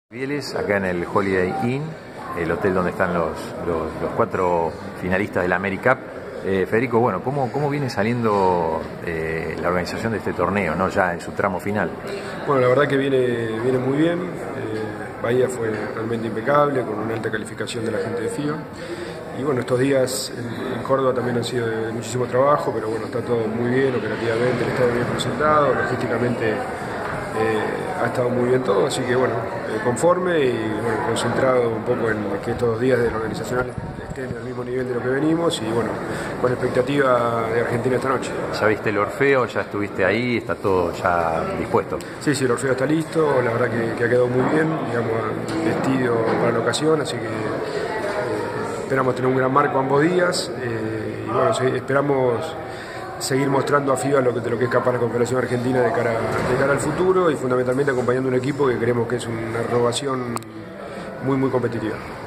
Vieles, acá en el Holiday Inn, el hotel donde están los 4 finalistas de la AmeriCup. Federico, bueno, ¿cómo viene saliendo la organización de este torneo, ¿no? Ya en su tramo final? Bueno, la verdad que viene muy bien. Bahía fue realmente impecable, con una alta calificación de la gente de FIBA. Y bueno, estos días en Córdoba también han sido de muchísimo trabajo, pero bueno, está todo muy bien operativamente, el estadio bien presentado, logísticamente ha estado muy bien todo, así que bueno, conforme y bueno, concentrado un poco en que estos días de la organizacional estén al mismo nivel de lo que venimos y bueno, con expectativa de Argentina esta noche. ¿Ya viste el Orfeo? ¿Ya estuviste ahí? ¿Está todo ya dispuesto? Sí, el Orfeo está listo, la verdad que ha quedado muy bien, digamos, vestido para la ocasión, así que esperamos tener un gran marco ambos días y bueno, esperamos seguir mostrando a FIBA de lo que es capaz la Confederación Argentina de cara al futuro y fundamentalmente acompañando un equipo que creemos que es una renovación muy competitiva.